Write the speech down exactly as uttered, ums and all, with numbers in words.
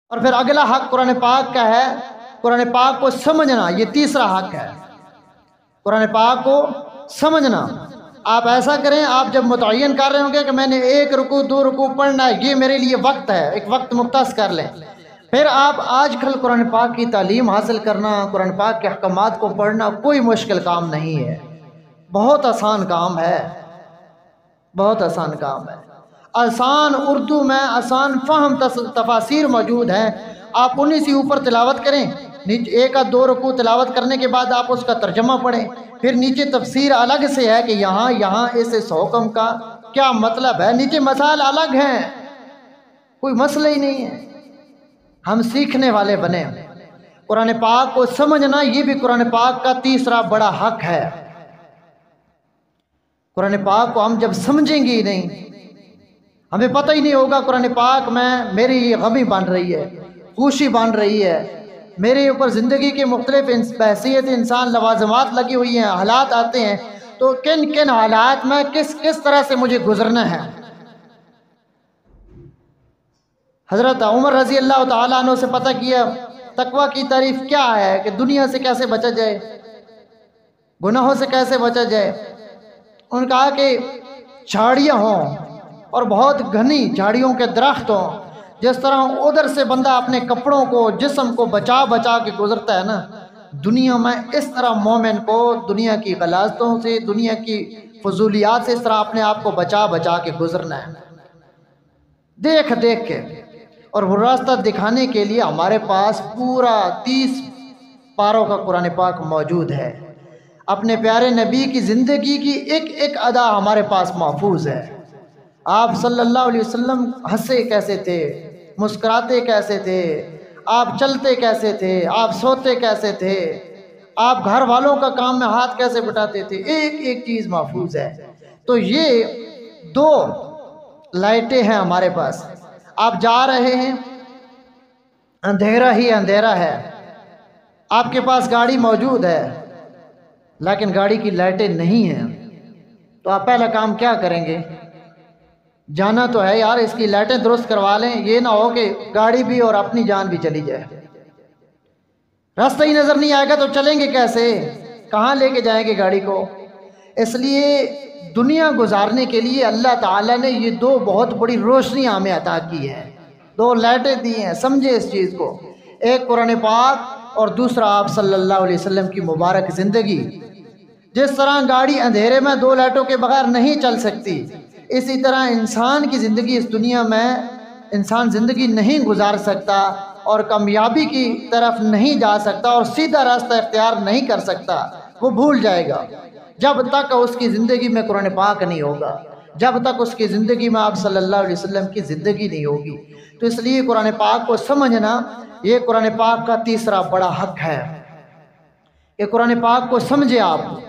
और फिर अगला हक कुरान पाक का है, कुरान पाक को समझना, ये तीसरा हक है, कुरान पाक को समझना। आप ऐसा करें, आप जब मुतय्यन कर रहे होंगे कि मैंने एक रुकू दो रुकू पढ़ना है, ये मेरे लिए वक्त है, एक वक्त मुख्तस कर लें। फिर आप आजकल कुरान पाक की तालीम हासिल करना, कुरान पाक के अहकामात को पढ़ना कोई मुश्किल काम नहीं है, बहुत आसान काम है, बहुत आसान काम है। आसान उर्दू में आसान फ़हम तफासिर मौजूद हैं, आप उन्हीं से ऊपर तिलावत करें। नीचे एक या दो रुकू तिलावत करने के बाद आप उसका तर्जमा पढ़ें, फिर नीचे तफसीर अलग से है कि यहाँ यहाँ इस इस हुक्म का क्या मतलब है, नीचे मसाल अलग हैं, कोई मसला ही नहीं है। हम सीखने वाले बने, कुरान पाक को समझना ये भी कुरान पाक का तीसरा बड़ा हक है। कुरान पाक को हम जब समझेंगे ही नहीं, हमें पता ही नहीं होगा कुरान पाक में मेरी ये गमी बन रही है, खुशी बन रही है, मेरे ऊपर ज़िंदगी के मुख्तलिफ बहसीत इंसान लवाजमात लगी हुई हैं, हालात आते हैं, तो किन किन हालात में किस किस तरह से मुझे गुजरना है। हज़रत उमर रज़ी अल्लाह ताला अन्हु से पता किया तकवा की तारीफ क्या है, कि दुनिया से कैसे बचा जाए, गुनाहों से कैसे बचा जाए। उन्होंने कहा कि झाड़ियाँ हों और बहुत घनी झाड़ियों के दरख्त हों, जिस तरह उधर से बंदा अपने कपड़ों को जिस्म को बचा बचा के गुजरता है ना, दुनिया में इस तरह मोमिन को दुनिया की गलाजतों से, दुनिया की फजूलियात से इस तरह अपने आप को बचा बचा के गुजरना है, देख देख के। और वो रास्ता दिखाने के लिए हमारे पास पूरा तीस पारों का कुरान पाक मौजूद है। अपने प्यारे नबी की ज़िंदगी की एक एक अदा हमारे पास महफूज है। आप सल्लल्लाहु अलैहि वसल्लम हंसे कैसे थे, मुस्कुराते कैसे थे, आप चलते कैसे थे, आप सोते कैसे थे, आप घर वालों का काम में हाथ कैसे बटाते थे, एक एक चीज़ महफूज है। तो ये दो लाइटें हैं हमारे पास। आप जा रहे हैं, अंधेरा ही अंधेरा है, आपके पास गाड़ी मौजूद है लेकिन गाड़ी की लाइटें नहीं हैं, तो आप पहला काम क्या करेंगे? जाना तो है यार, इसकी लाइटें दुरुस्त करवा लें, ये ना हो कि गाड़ी भी और अपनी जान भी चली जाए। रास्ता ही नज़र नहीं आएगा तो चलेंगे कैसे, कहाँ लेके जाएंगे गाड़ी को? इसलिए दुनिया गुजारने के लिए अल्लाह ताला ने ये दो बहुत बड़ी रोशनी हमें अता की है, दो लाइटें दी हैं। समझे इस चीज़ को, एक कुरान पाक और दूसरा आप सल्लल्लाहु अलैहि वसल्लम की मुबारक ज़िंदगी। जिस तरह गाड़ी अंधेरे में दो लाइटों के बगैर नहीं चल सकती, इसी तरह इंसान की ज़िंदगी, इस दुनिया में इंसान ज़िंदगी नहीं गुजार सकता और कामयाबी की तरफ नहीं जा सकता और सीधा रास्ता इख्तियार नहीं कर सकता। वो भूल जाएगा जब तक उसकी ज़िंदगी में कुरान पाक नहीं होगा, जब तक उसकी ज़िंदगी में आप सल्लल्लाहु अलैहि वसल्लम की ज़िंदगी नहीं होगी। तो इसलिए कुरान पाक को समझना ये कुरान पाक का तीसरा बड़ा हक है कि कुरान पाक को समझे आप।